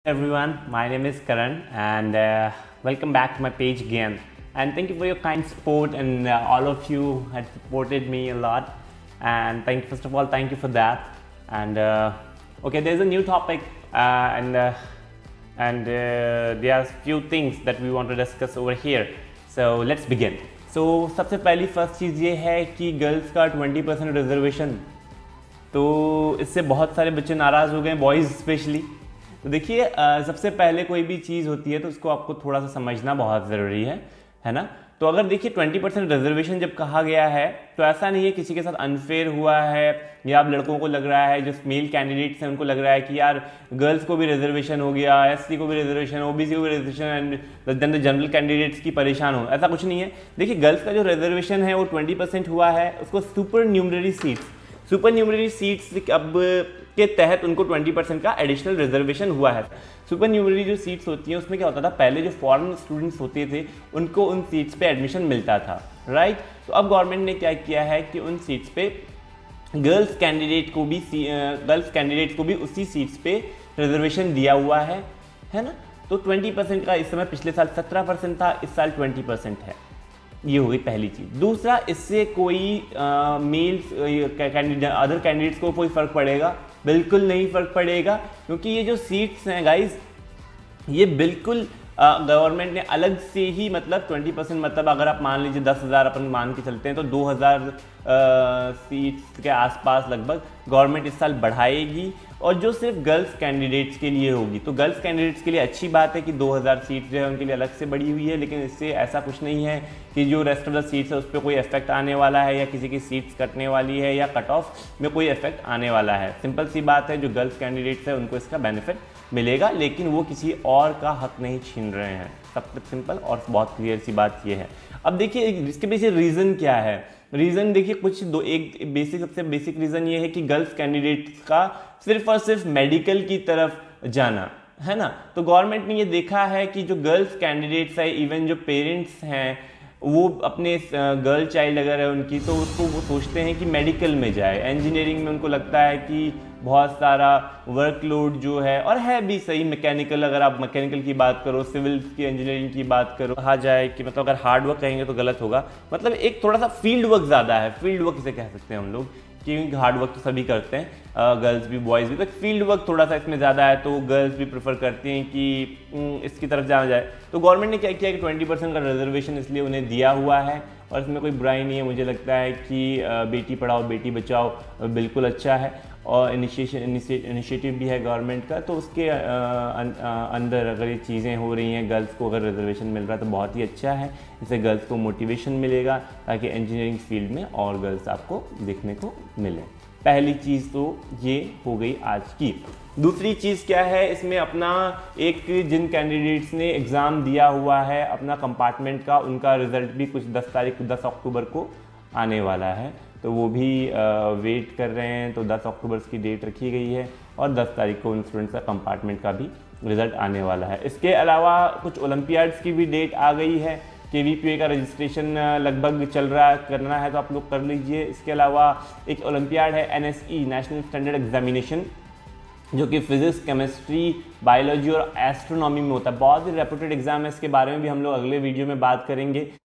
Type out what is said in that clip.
Everyone, my name is Karan and welcome back to my page again, and thank you for your kind support and all of you had supported me a lot, and first of all thank you for that. And okay, there's a new topic and there are few things that we want to discuss over here, so let's begin. So सबसे पहली first चीज़ ये है कि girls का 20% reservation, तो इससे बहुत सारे बच्चे नाराज़ हो गए, बॉयज़ स्पेशली। तो देखिए सबसे पहले कोई भी चीज़ होती है तो उसको आपको थोड़ा सा समझना बहुत ज़रूरी है ना। तो अगर देखिए 20% रिजर्वेशन जब कहा गया है तो ऐसा नहीं है किसी के साथ अनफेयर हुआ है, या आप लड़कों को लग रहा है, जो मेल कैंडिडेट्स हैं उनको लग रहा है कि यार गर्ल्स को भी रिजर्वेशन हो गया, एससी को भी रिजर्वेशन, ओबीसी को भी reservation and then the general candidates की परेशान हो, ऐसा कुछ नहीं है। देखिए गर्ल्स का जो रिजर्वेशन है वो 20% हुआ है, उसको सुपर न्यूमररी सीट्स अब के तहत उनको 20% का एडिशनल रिजर्वेशन हुआ है। सुपर न्यूमररी जो सीट्स होती हैं उसमें क्या होता था, पहले जो फॉरेन स्टूडेंट्स होते थे उनको उन सीट्स पे एडमिशन मिलता था, राइट। तो अब गवर्नमेंट ने क्या किया है कि उन सीट्स पे गर्ल्स कैंडिडेट को भी उसी सीट्स पे रिजर्वेशन दिया हुआ है ना। तो 20% का इस समय, पिछले साल 17% था, इस साल 20% है। ये हो गई पहली चीज़। दूसरा, इससे कोई मेल्स अदर कैंडिडेट्स को कोई फ़र्क पड़ेगा? बिल्कुल नहीं फ़र्क पड़ेगा, क्योंकि ये जो सीट्स हैं गाइस, ये बिल्कुल गवर्नमेंट ने अलग से ही, मतलब 20% मतलब अगर आप मान लीजिए 10,000 अपन मान के चलते हैं तो 2,000 सीट्स के आसपास लगभग गवर्नमेंट इस साल बढ़ाएगी, और जो सिर्फ गर्ल्स कैंडिडेट्स के लिए होगी। तो गर्ल्स कैंडिडेट्स के लिए अच्छी बात है कि 2,000 सीट्स जो है उनके लिए अलग से बढ़ी हुई है, लेकिन इससे ऐसा कुछ नहीं है कि जो रेस्ट ऑफ द सीट्स है उस पर कोई इफेक्ट आने वाला है, या किसी की सीट्स कटने वाली है, या कट ऑफ में कोई इफेक्ट आने वाला है। सिंपल सी बात है, जो गर्ल्स कैंडिडेट्स है उनको इसका बेनिफिट मिलेगा, लेकिन वो किसी और का हक नहीं छीन रहे हैं। सबसे सिंपल और बहुत क्लियर सी बात ये है। अब देखिए इसके पीछे रीज़न क्या है। रीज़न देखिए सबसे बेसिक रीज़न ये है कि गर्ल्स कैंडिडेट्स का सिर्फ और सिर्फ मेडिकल की तरफ जाना है ना। तो गवर्नमेंट ने ये देखा है कि जो गर्ल्स कैंडिडेट्स है, इवन जो पेरेंट्स हैं, वो अपने गर्ल चाइल्ड अगर है उनकी, तो उसको वो सोचते हैं कि मेडिकल में जाए। इंजीनियरिंग में उनको लगता है कि बहुत सारा वर्कलोड जो है, और है भी सही, मैकेनिकल, अगर आप मैकेनिकल की बात करो, सिविल की इंजीनियरिंग की बात करो, कहा जाए कि मतलब अगर हार्ड वर्क कहेंगे तो गलत होगा, मतलब एक थोड़ा सा फील्ड वर्क ज़्यादा है। फील्ड वर्क इसे कह सकते हैं हम लोग, क्योंकि हार्ड वर्क तो सभी करते हैं, गर्ल्स भी बॉयज़ भी, तो फील्ड वर्क थोड़ा सा इसमें ज़्यादा है, तो गर्ल्स भी प्रेफर करती हैं कि इसकी तरफ जाना जाए। तो गवर्नमेंट ने क्या किया कि 20% का रिजर्वेशन इसलिए उन्हें दिया हुआ है, और इसमें कोई बुराई नहीं है। मुझे लगता है कि बेटी पढ़ाओ बेटी बचाओ बिल्कुल अच्छा है, और इनिशिएटिव भी है गवर्नमेंट का। तो उसके अंदर अगर ये चीज़ें हो रही हैं, गर्ल्स को अगर रिजर्वेशन मिल रहा है तो बहुत ही अच्छा है। इससे गर्ल्स को मोटिवेशन मिलेगा ताकि इंजीनियरिंग फील्ड में और गर्ल्स आपको देखने को मिले। पहली चीज़ तो ये हो गई आज की। दूसरी चीज़ क्या है, इसमें अपना जिन कैंडिडेट्स ने एग्ज़ाम दिया हुआ है अपना कंपार्टमेंट का, उनका रिज़ल्ट भी कुछ 10 अक्टूबर को आने वाला है, तो वो भी वेट कर रहे हैं। तो 10 अक्टूबर की डेट रखी गई है, और 10 तारीख को उन स्टूडेंट्स का कंपार्टमेंट का भी रिज़ल्ट आने वाला है। इसके अलावा कुछ ओलंपियाड्स की भी डेट आ गई है। KVPA का रजिस्ट्रेशन लगभग करना है तो आप लोग कर लीजिए। इसके अलावा एक ओलंपियाड है NSE, नेशनल स्टैंडर्ड एग्जामिनेशन, जो कि फिजिक्स, केमिस्ट्री, बायोलॉजी और एस्ट्रोनॉमी में होता है। बहुत ही रेपुटेड एग्जाम है, इसके बारे में भी हम लोग अगले वीडियो में बात करेंगे।